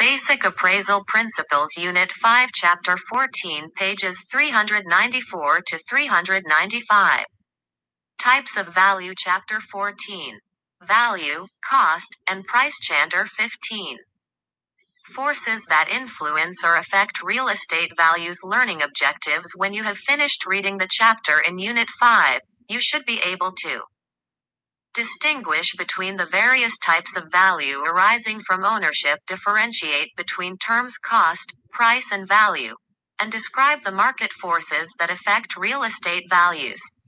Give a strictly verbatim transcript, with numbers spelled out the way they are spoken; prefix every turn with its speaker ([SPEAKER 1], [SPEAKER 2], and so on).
[SPEAKER 1] Basic Appraisal Principles Unit five Chapter fourteen pages three hundred ninety-four to three hundred ninety-five. Types of Value Chapter fourteen. Value, Cost, and Price Chapter fifteen. Forces that influence or affect real estate values. Learning objectives. When you have finished reading the chapter in Unit five, you should be able to distinguish between the various types of value arising from ownership, differentiate between terms cost, price, and value, and describe the market forces that affect real estate values.